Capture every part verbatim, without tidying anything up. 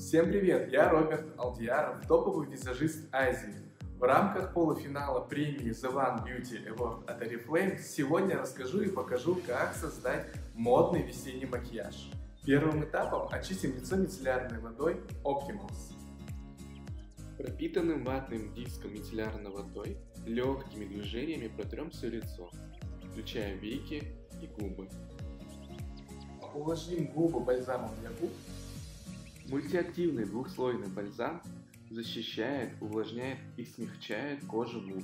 Всем привет, я Роберт Алдияров, топовый визажист Азии. В рамках полуфинала премии The One Beauty Award от Oriflame сегодня расскажу и покажу, как создать модный весенний макияж. Первым этапом очистим лицо мицеллярной водой Optimals. Пропитанным ватным диском мицеллярной водой легкими движениями протрем все лицо, включая веки и губы. Увлажним губы бальзамом для губ. Мультиактивный двухслойный бальзам защищает, увлажняет и смягчает кожу губ.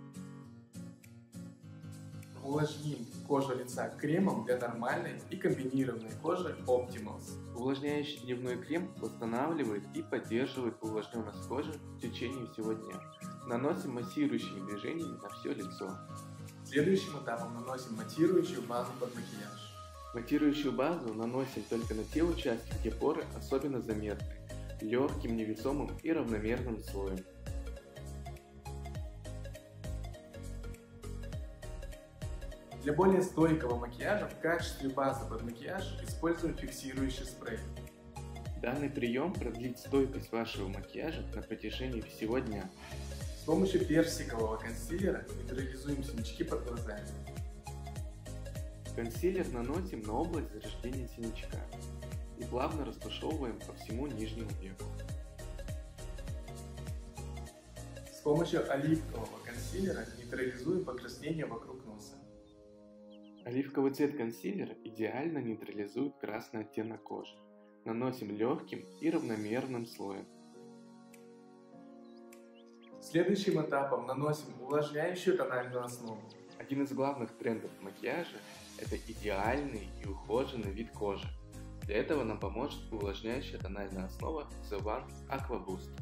Увлажним кожу лица кремом для нормальной и комбинированной кожи Optimals. Увлажняющий дневной крем восстанавливает и поддерживает увлажненность кожи в течение всего дня. Наносим массирующими движениями на все лицо. Следующим этапом наносим матирующую базу под макияж. Матирующую базу наносим только на те участки, где поры особенно заметны, легким, невесомым и равномерным слоем. Для более стойкого макияжа в качестве базы под макияж используем фиксирующий спрей. Данный прием продлит стойкость вашего макияжа на протяжении всего дня. С помощью персикового консилера нейтрализуем синячки под глазами. Консилер наносим на область зарождения синячка и плавно растушевываем по всему нижнему веку. С помощью оливкового консилера нейтрализуем покраснение вокруг носа. Оливковый цвет консилера идеально нейтрализует красный оттенок кожи. Наносим легким и равномерным слоем. Следующим этапом наносим увлажняющую тональную основу. Один из главных трендов макияжа – это идеальный и ухоженный вид кожи. Для этого нам поможет увлажняющая тональная основа The One Aqua Boost.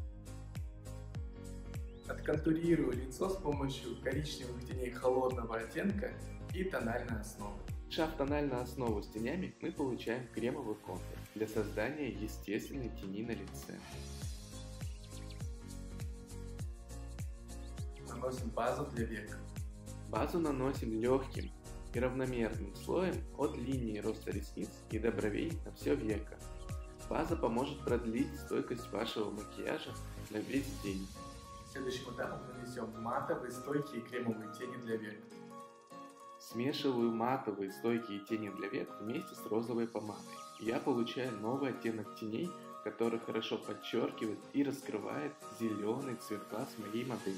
Отконтурирую лицо с помощью коричневых теней холодного оттенка и тональной основы. Смешав тональную основу с тенями, мы получаем кремовый контур для создания естественной тени на лице. Наносим базу для век. Базу наносим легким и равномерным слоем от линии роста ресниц и до бровей на все веко. База поможет продлить стойкость вашего макияжа на весь день. Следующим этапом нанесем матовые стойкие кремовые тени для век. Смешиваю матовые стойкие тени для век вместе с розовой помадой. Я получаю новый оттенок теней, который хорошо подчеркивает и раскрывает зеленый цвет глаз моей модели.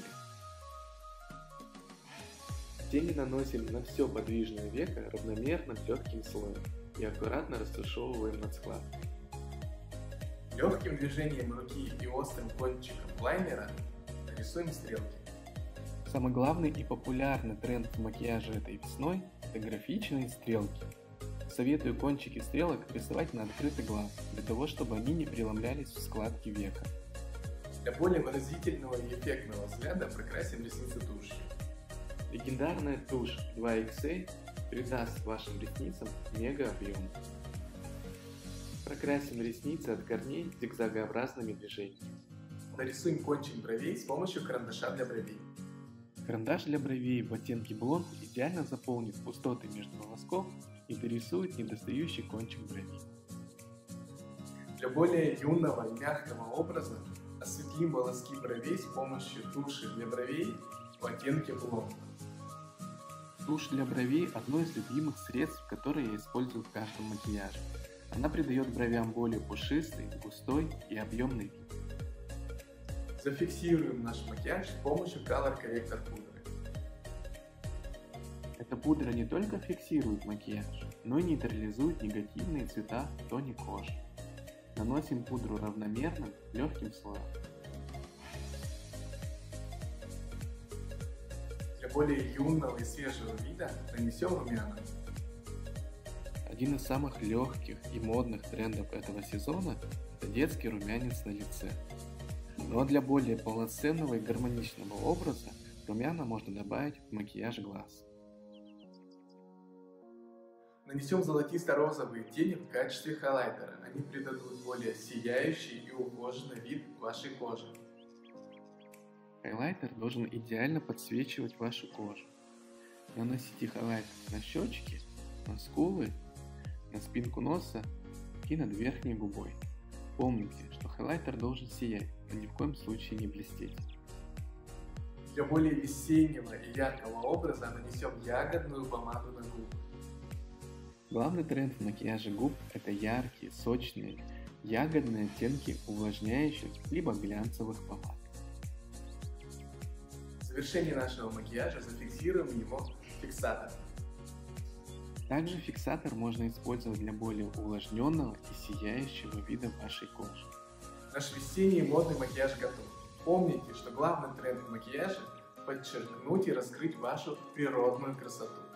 Тени наносим на все подвижное веко равномерным легким слоем и аккуратно растушевываем над складкой. Легким движением руки и острым кончиком лайнера нарисуем стрелки. Самый главный и популярный тренд в макияже этой весной – это графичные стрелки. Советую кончики стрелок рисовать на открытый глаз, для того, чтобы они не преломлялись в складки века. Для более выразительного и эффектного взгляда прокрасим ресницы тушью. Легендарная тушь два икс эй придаст вашим ресницам мега объем. Прокрасим ресницы от корней зигзагообразными движениями. Нарисуем кончик бровей с помощью карандаша для бровей. Карандаш для бровей в оттенке блонд идеально заполнит пустоты между волосков и дорисует недостающий кончик бровей. Для более юного и мягкого образа осветлим волоски бровей с помощью туши для бровей в оттенке блонд. Тушь для бровей – одно из любимых средств, которые я использую в каждом макияже. Она придает бровям более пушистый, густой и объемный вид. Зафиксируем наш макияж с помощью Color Corrector пудры. Эта пудра не только фиксирует макияж, но и нейтрализует негативные цвета в тоне кожи. Наносим пудру равномерным, легким слоем. Для более юного и свежего вида нанесем румяна. Один из самых легких и модных трендов этого сезона – это детский румянец на лице. Но для более полноценного и гармоничного образа румяна можно добавить в макияж глаз. Нанесем золотисто-розовые тени в качестве хайлайтера. Они придадут более сияющий и ухоженный вид вашей кожи. Хайлайтер должен идеально подсвечивать вашу кожу. Наносите хайлайтер на щечки, на скулы, на спинку носа и над верхней губой. Помните, что хайлайтер должен сиять, но ни в коем случае не блестеть. Для более весеннего и яркого образа нанесем ягодную помаду на губы. Главный тренд в макияже губ – это яркие, сочные, ягодные оттенки увлажняющих либо глянцевых помад. В завершении нашего макияжа зафиксируем его фиксатором. Также фиксатор можно использовать для более увлажненного и сияющего вида вашей кожи. Наш весенний модный макияж готов. Помните, что главный тренд в макияже – подчеркнуть и раскрыть вашу природную красоту.